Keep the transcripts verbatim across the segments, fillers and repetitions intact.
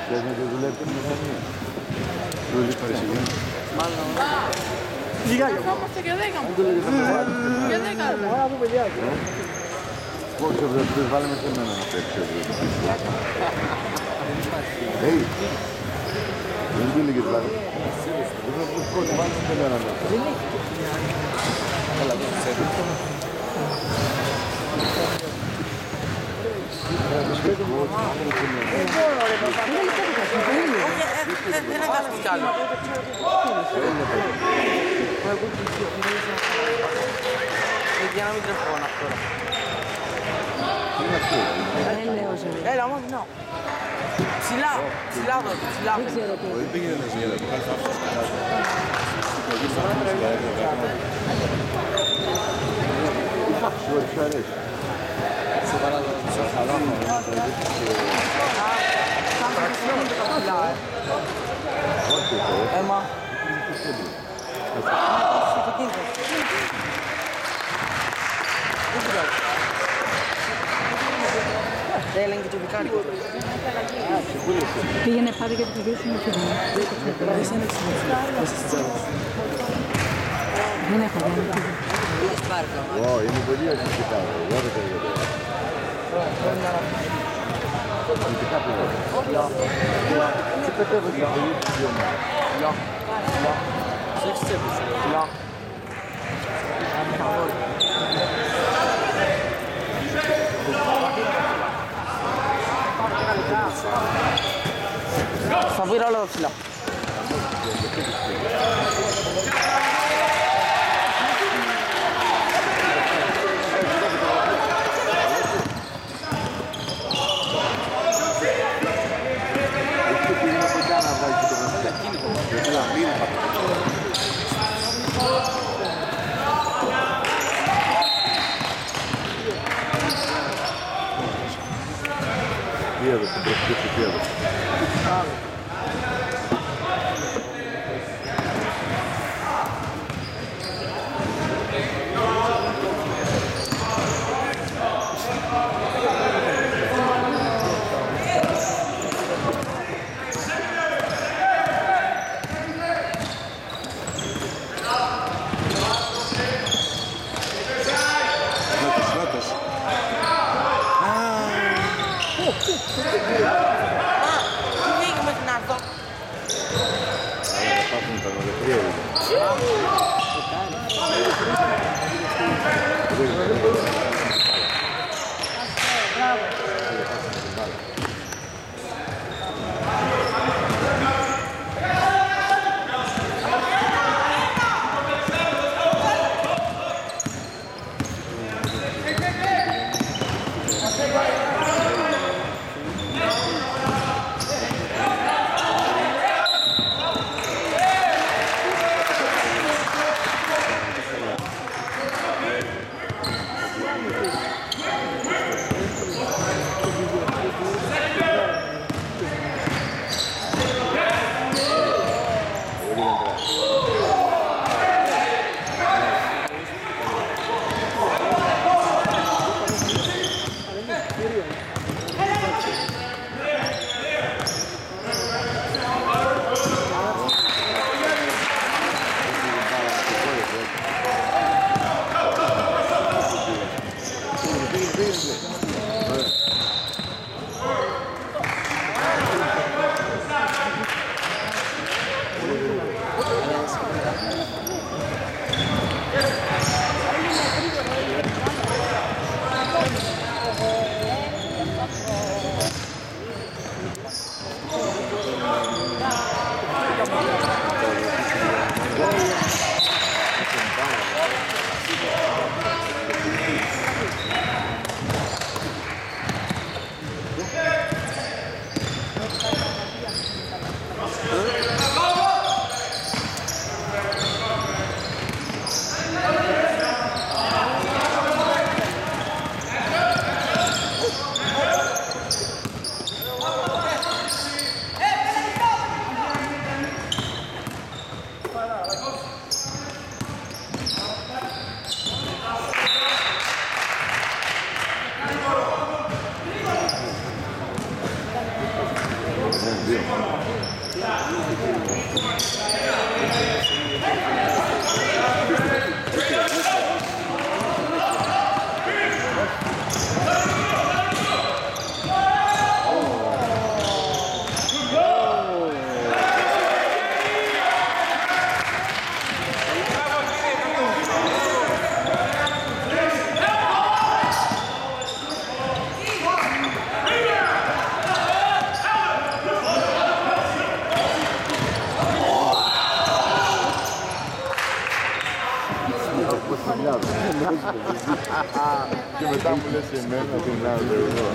Δεν είναι και δουλεύει την μηχανία. Δουλεύεις παρεσυγγένει. Μάλλον. Λιγάκι. Είμαστε και δέκα μου. Και δέκα. Άρα που παιδιά. Πόσο βρεθούς βάλαμε και εμένα να παίξει ο βρεθούς. Hey! Δεν του λίγες βάλε. Δεν θα πούς κότσι βάλουμε και εμένα να παίξει. Καλά, δεν ξέρει. Δεν έκανες κι άλλο. Για να μην τρέχω να τώρα. Έλα, όμως, ναι. Ψηλά, ψηλά εδώ, ψηλά. Δεν ξέρω τι. Δεν πήγαινε να ζήσει, δεν πήγαινε να ζήσει. Σου αρέσει. Σε παράδειγμα, σε παράδειγμα. Έμα. Δεν έλεγε και το δικάρικο. Πήγαινε πάρει και το πηγαίνουμε και δεν. Δεν σε ένεξε με φίλο, μέσα στις τσάρες. Δεν έχω κάνει. Πήγες πάρει το. Ω, είναι πολύ αρχικά. Εγώ δεν θέλω εδώ. Αρχικά πήγα. Τι πετεύω για πολύ πιο μάλλον. Λιά. Λιά. Σε έχεις τσέπους. Λιά. Θα βρει όλα τα ψηλά. Τι έδωσε, προσθέτει τι έδωσε. Δύο. Και μετά μου λες εμένα την άλλη εδώ.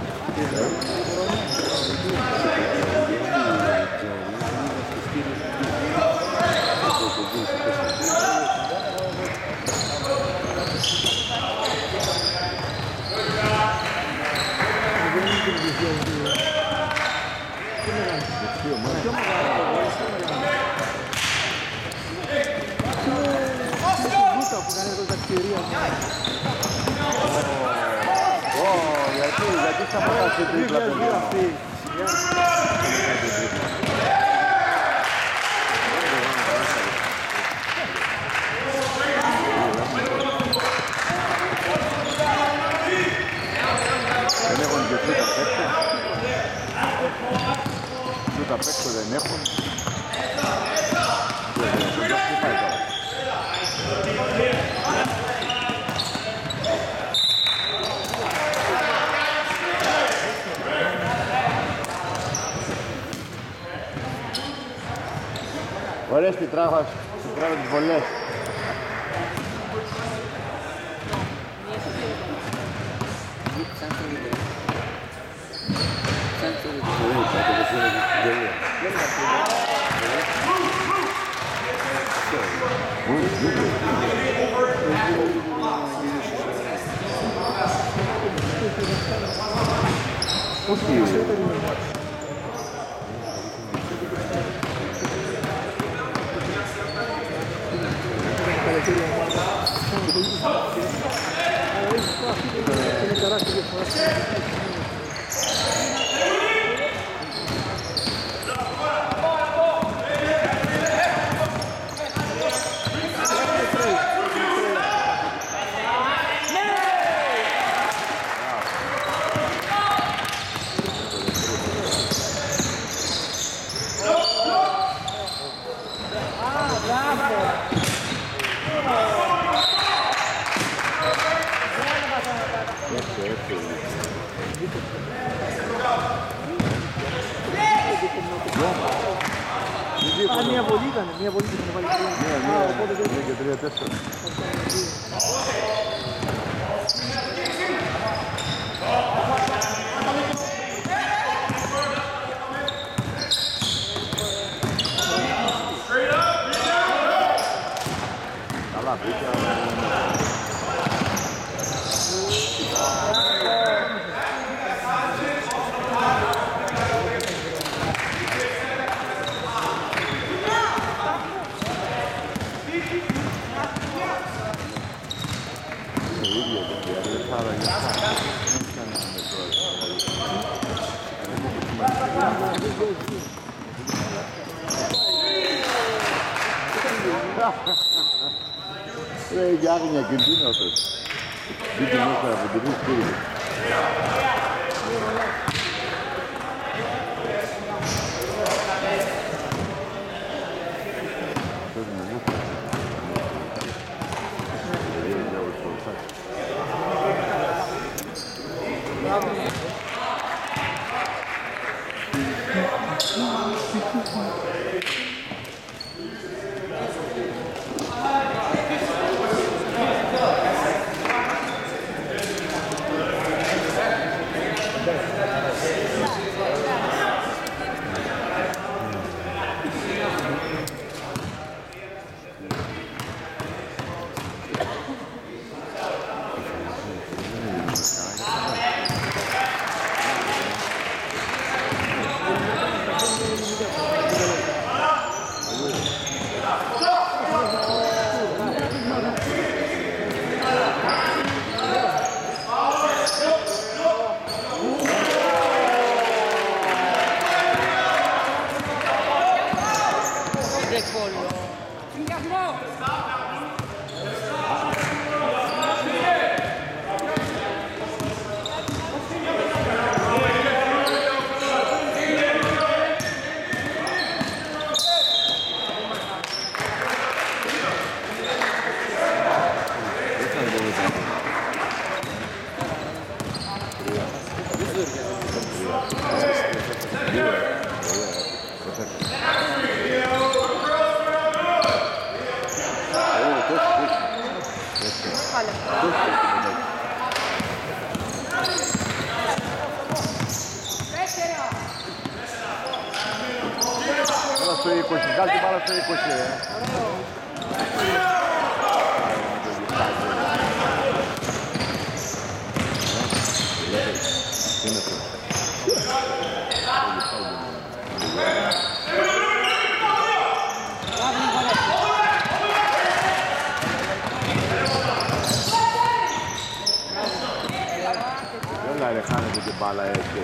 Γιατί, γιατί σταματάς την τρίπλα αυτή. Δεν έχουν και τούτα παίκτο. Τούτα παίκτο δεν έχουν. Ωραίες πιτράχας, πιτράχα τις βολές. Α, μία βολή ήταν, μία βολή ήταν βάλει τρία. Ναι, ναι, και τρία τέσσερα. Καλά πήγα. Ρε, για άγνοια κινδύνο αυτός. Δείτε μέσα από την ρίση. Thank you. Έλα στο είκοσι, βγάλει την μπάλα στο είκοσι, ε. Τι είναι αυτό? Έλα ρε, χάνετε την μπάλα έτσι.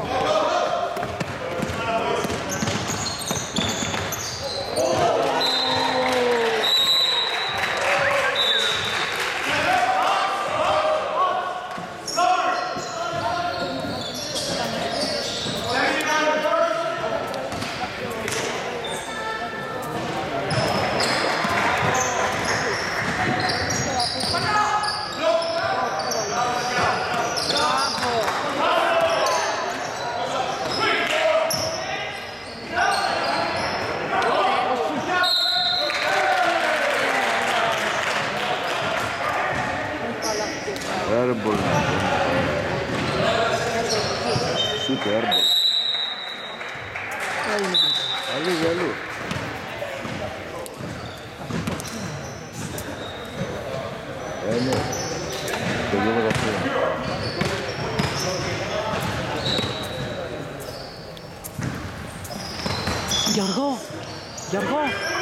Airball. Shoot airball. Αλλού, αλλού. Ε, ναι. Τελειώνω αυτό. Γιώργο, Γιώργο.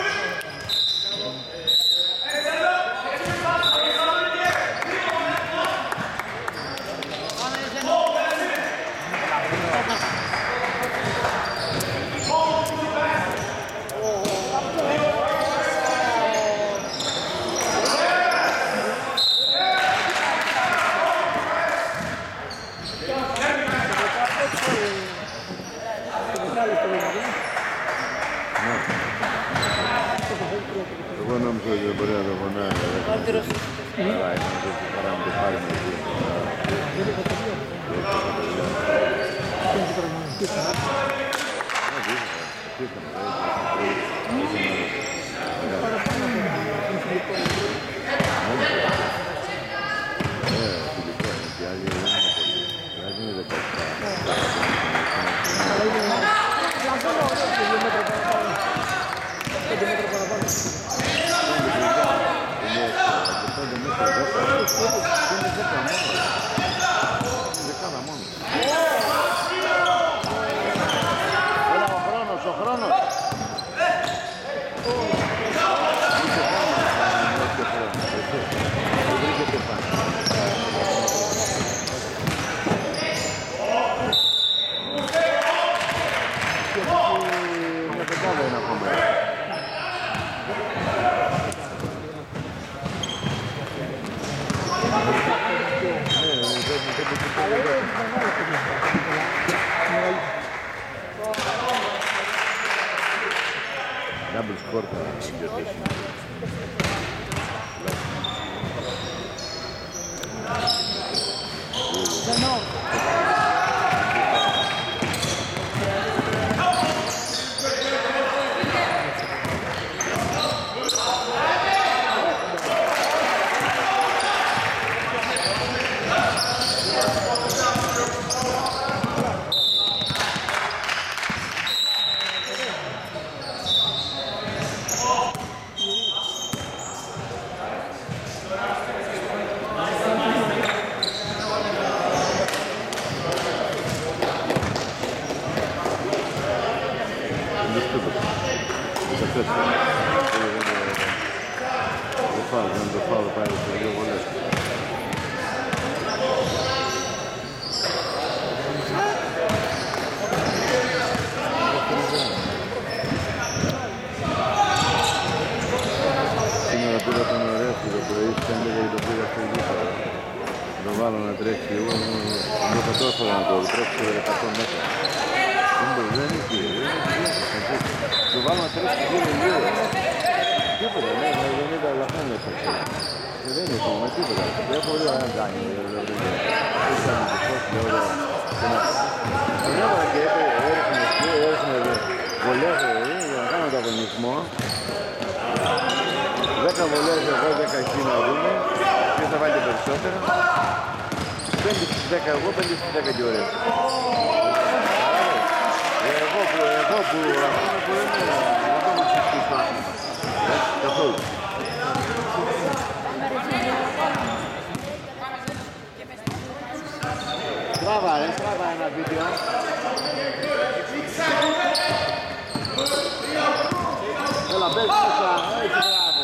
Εγώ νόμιζα ότι δεν μπορεί να το φωνάει. Καλά, ήταν αυτό που χαρά μου το πάρει με εκεί. Double score θα συγκερδίσει. δέκα βολές εγώ, δέκα εκεί να δούμε ποιος θα βάλει περισσότερα. πέντε στις δέκα εγώ, πέντε στις δέκα και ωραία. Εγώ, εγώ που αυτό που δεν είναι, δεν το βοηθήσεις το άθλημα. Καθόλου. Στράβα ρε, στράβα ένα βίντεο. Έλα, μπες μέσα, έτσι μπράβο.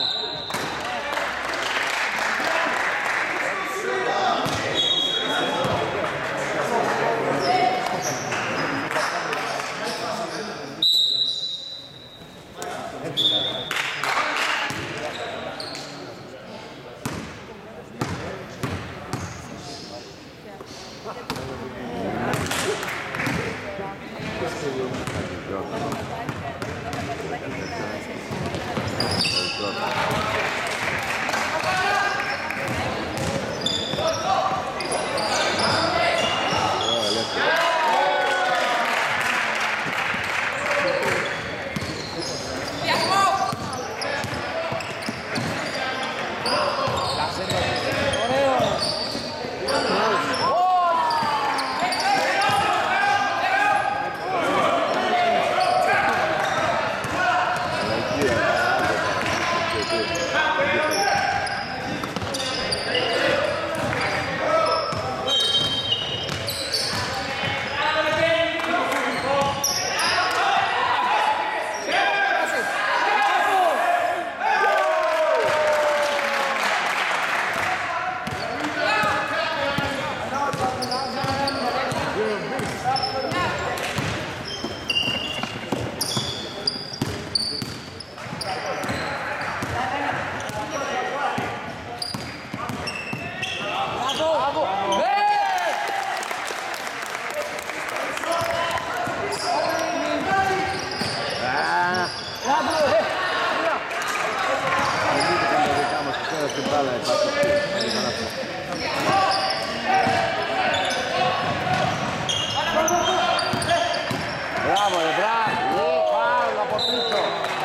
Μπράβο, ρε, μπράβο, πάω από πίσω.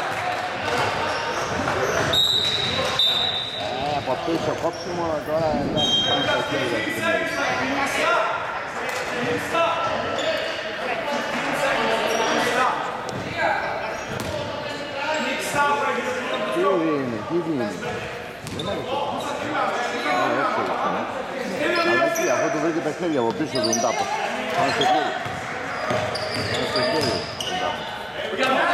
Ε, από πίσω, κόψιμο, τώρα εντάξει, πάμε στα χέρια. Τι δίνει, τι δίνει. Δεν άρχισε. Αλλά εκεί, αφού του βρήκε τα χέρια από πίσω, τον τάπω. Πάμε στο χέρι. Πάμε στο χέρι, τον τάπω.